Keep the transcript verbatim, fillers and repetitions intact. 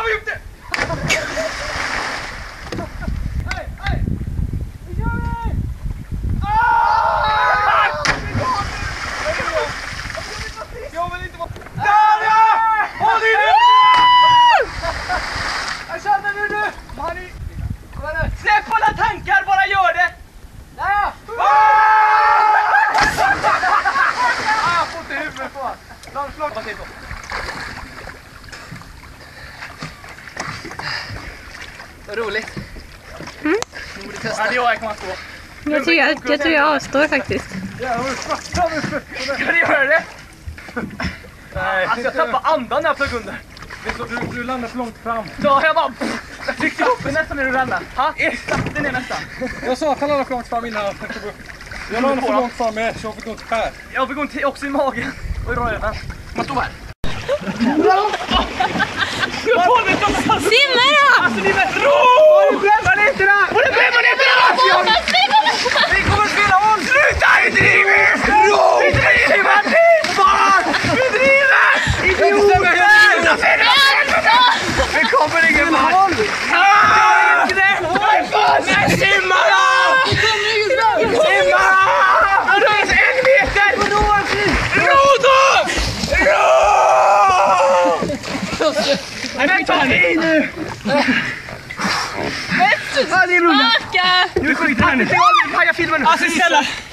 vi upp det! Hej, hej! Nu kör vi! Jag vill inte vara... Där ja! Håll i nu! Jag känner nu nu! Släpp alla tankar, bara gör det! Där! Jag får inte huvudet på. Slag, slag. Vad säger du? Vad roligt. Mm. Nu borde testa. Ja, det jag kan man stå. Jag tror jag, jag, tror jag avstår faktiskt. Ja, ska du göra det? Nej. Alltså jag tappar andan när jag flög under. Du, du landar för långt fram. Ja, jag bara... Jag tryckte ihop mig nästan när du landade. Ha? Exakt, den är nästan. Jag sa att han landade för långt fram innan jag tänkte gå upp. Jag landade för långt fram med, så jag fick ont här. Jag fick ont också i magen. Oj, då är det. Man står här. Simma då! Alltså det är med ro! Var det brännmaneterna? Var det brännmaneterna? Vi kommer att spela om! Sluta! Vi driver! Ro! Vi driver! Martin! Fan! Vi driver! Idioter! Vi kommer ingen vart! Men simma då! Simma då! Det är en meter! Ro då! Ro! Men ta i nu! Vet du? Nu är skit här nu! Jag filmar nu! Alltså snälla!